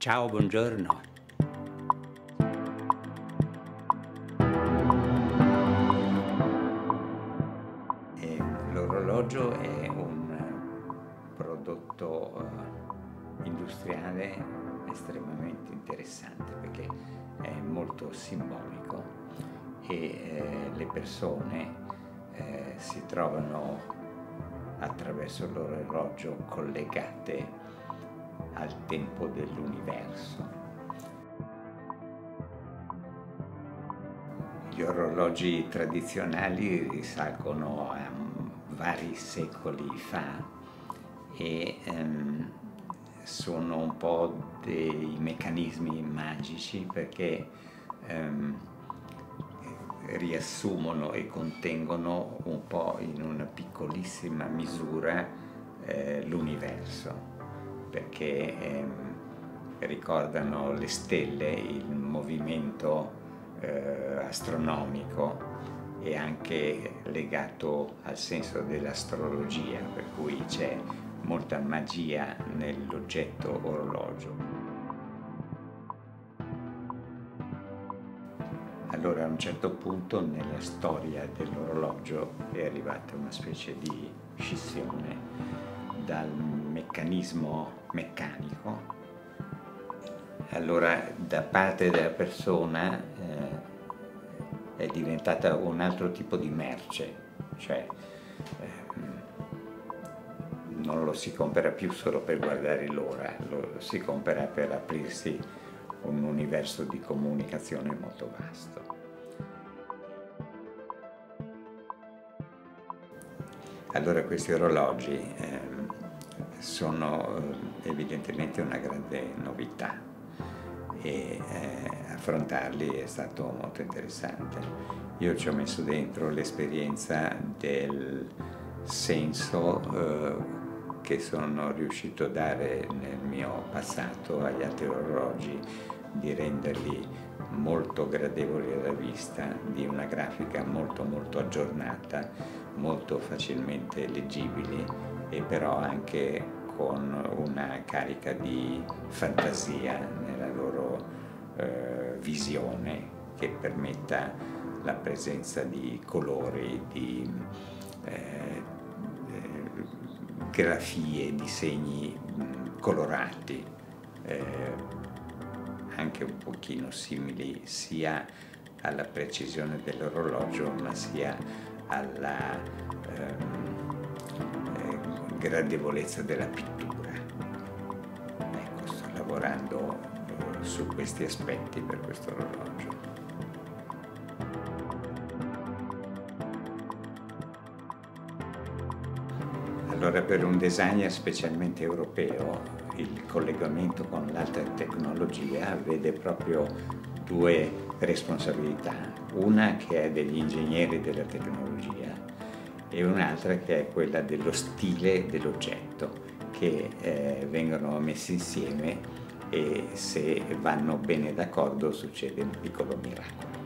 Ciao, buongiorno. L'orologio è un prodotto industriale estremamente interessante perché è molto simbolico e le persone si trovano attraverso l'orologio collegate al tempo dell'universo. Gli orologi tradizionali risalgono a vari secoli fa e sono un po' dei meccanismi magici perché riassumono e contengono un po' in una piccolissima misura l'universo, perché ricordano le stelle, il movimento astronomico e anche legato al senso dell'astrologia, per cui c'è molta magia nell'oggetto orologio. Allora a un certo punto nella storia dell'orologio è arrivata una specie di scissione dal meccanismo meccanico. Allora da parte della persona è diventata un altro tipo di merce, cioè non lo si compra più solo per guardare l'ora, lo si compra per aprirsi un universo di comunicazione molto vasto. Allora questi orologi sono evidentemente una grande novità e affrontarli è stato molto interessante. Io ci ho messo dentro l'esperienza del senso che sono riuscito a dare nel mio passato agli altri orologi, di renderli molto gradevoli alla vista, di una grafica molto aggiornata, molto facilmente leggibili e però anche con una carica di fantasia nella loro visione che permetta la presenza di colori, di grafie, disegni colorati, anche un pochino simili sia alla precisione dell'orologio ma sia alla gradevolezza della pittura. Ecco, sto lavorando su questi aspetti per questo orologio. Allora, per un designer specialmente europeo, il collegamento con l'alta tecnologia vede proprio due responsabilità, una che è degli ingegneri della tecnologia e un'altra che è quella dello stile dell'oggetto, che vengono messi insieme e se vanno bene d'accordo succede un piccolo miracolo.